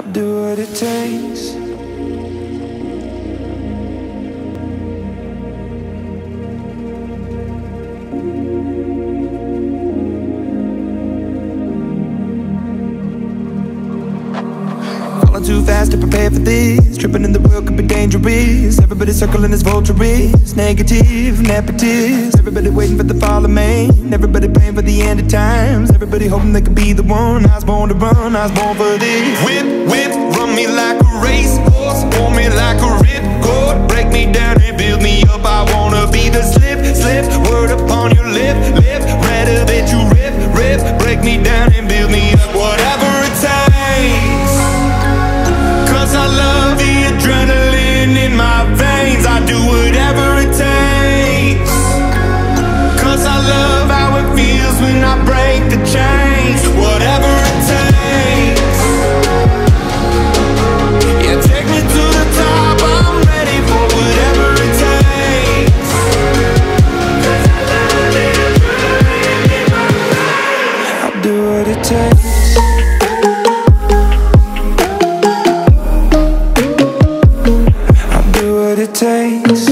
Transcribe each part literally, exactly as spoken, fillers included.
I'll do what it takes. Falling too fast to prepare for this. Tripping in the world could be dangerous. Everybody circling as vultures. Negative, nepotist. Everybody waiting for the fall of man. Everybody praying for the end of times. Everybody hoping they could be the one. I was born to run, I was born for this. Whip, whip, run me like a racehorse. Pull me like a ripcord. Break me down and build me up. I wanna be the slip, slip. Word upon your lip, lip. Rather that you rip, rip. Break me down and build me up. Whatever it takes. I love the adrenaline in my veins. I do whatever it takes. Cause I love how it feels when I break the chains. Whatever it takes. Yeah, take me to the top. I'm ready for whatever it takes. Cause I love the adrenaline in my veins. I'll do what it takes. It takes.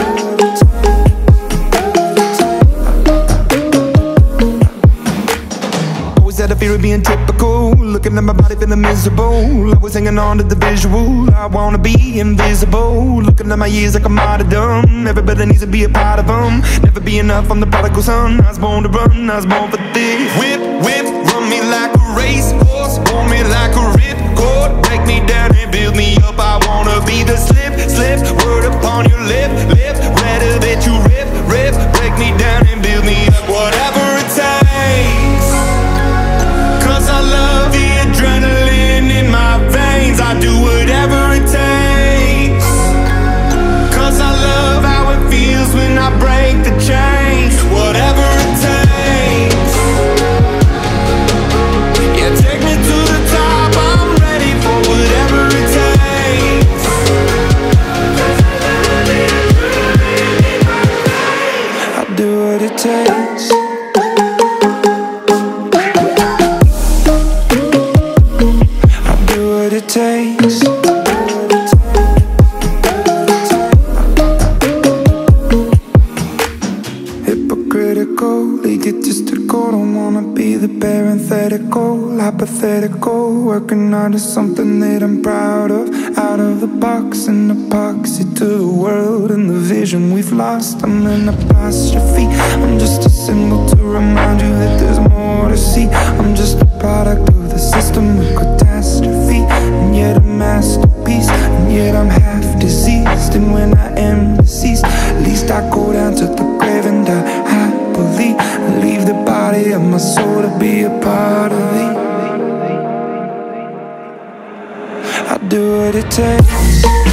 Always had a fear of being typical. Looking at my body feeling miserable. Always hanging on to the visual. I wanna be invisible. Looking at my years like I'm out of dumb. Everybody needs to be a part of them. Never be enough, I'm the prodigal son. I was born to run, I was born for this. Whip, whip, run me like a racehorse. Pull me like a ripcord. Break me down and build me up. I wanna be the slip, slip. Word upon your lip, lip. Rather that you rip, rip. Break me down and build me up. Whatever it takes. Cause I love the adrenaline in my veins. I do whatever it takes. Cause I love how it feels when I break the chains. Whatever it takes. Yeah, take me to the top. I'm ready for whatever it takes. Cause I love the adrenaline in my veins. I'll do what it takes. It takes. Hypocritical, egotistical. Don't wanna be the parenthetical, hypothetical. Working hard is something that I'm proud of. Out of the box, an epoxy to the world and the vision we've lost. I'm an apostrophe. I'm just a symbol to remind you that there's more to see. I'm just a product of the system of catastrophe, and yet a masterpiece, and yet I'm half diseased. And when I am deceased, at least I go down to the grave and die happily. Leave the body of my soul to be a part of me. I'll do what it takes.